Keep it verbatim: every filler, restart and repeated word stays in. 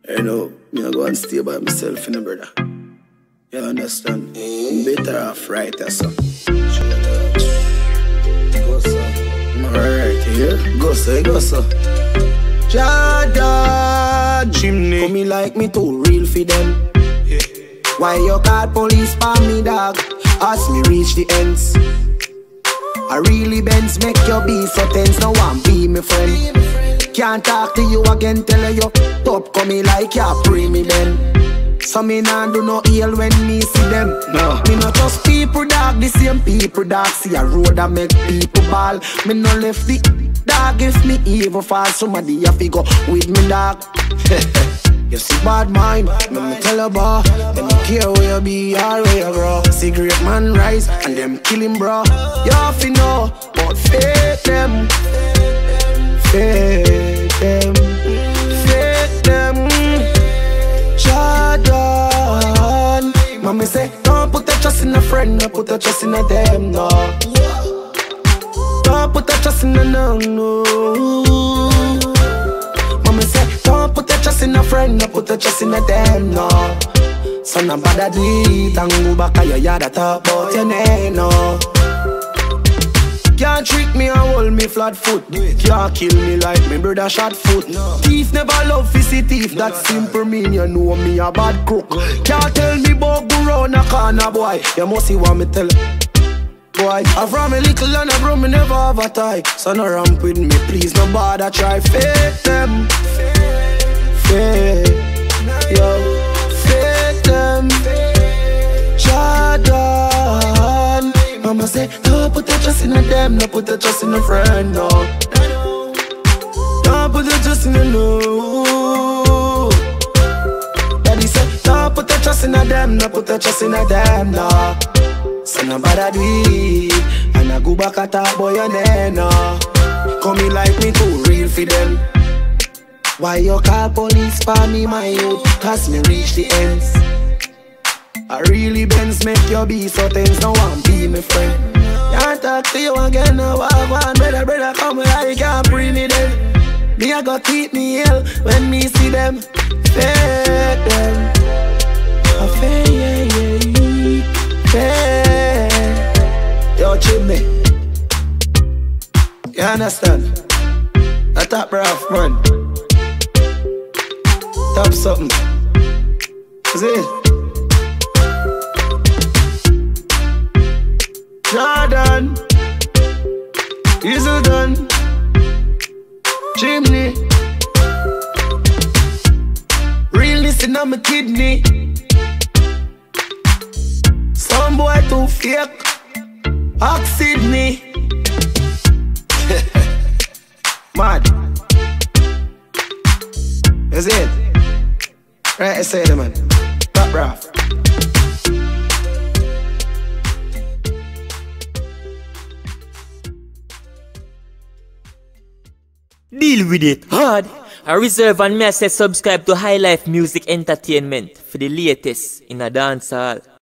You know, me I go and stay by myself, you know, brother. You understand? I'm better off right there, so. Go, so. Alright, you hear? Go, so, go, so. Jordan, Chimney. Come me like me too real for them. Yeah. Why you call police for me, dog? As me reach the ends. I really bends make your be so tense. No one be me friend. Can't talk to you again, tell you top come like ya pray me then. So me nah do no ill when me see them. No, me not just people dog, the same people dog. See a road that make people ball. Me no left the dog if me evil fall. Somebody have to go with me dog. You see bad mind, let me tell you about. Them care where you be or where you grow. Cigarette man rise and them kill him bro. You have to know, but fake them. Fake them. Fake them. Jordan. Mommy say, don't put your trust in a friend, no put your trust in a them, no. Don't put your trust in a no, no. Mommy say, don't put your trust in a friend, no put your trust in a them, no. So no bother do it and go back to your yard and talk about your name, no. Can't trick me and hold me flat foot. Can't kill me like me brother shot foot. No. Thief never love to see thief. That simple mean you know me a bad crook. Can't tell me about go round a corner boy. You must see what me tell. Boy, I'm from a little and a bro me never have a tie. So no ramp with me please, no bother try. Fake them. Fake. Yo. Fake them. Jordan. Mama say, don't put your trust in a them, no put your trust in a friend, no. Don't put your trust in a no. Daddy say, don't put your trust in a them, no put your trust in a them, no. So no bother do it, and I go back at talk boy your name, no. Come in like me too real for them. Why you call police for me, my youth? Cause me reach the ends. I really bends make your be so tense. No one be my friend. Can't talk to you again. No one, one brother, brother, come here. I can't bring me then. Me I go keep me ill when me see them. Fake them. I fake, fake. Yo, Chimney. You understand? I top rough man. Top something. See it? Jordan, is it done? Chimney, realness in my kidney. Some boy too fake, ask Sydney. Mad, is it? Right, I say it, man. Top rough. Deal with it hard. I reserve and me I say subscribe to HighLife Music Entertainment for the latest in a dancehall.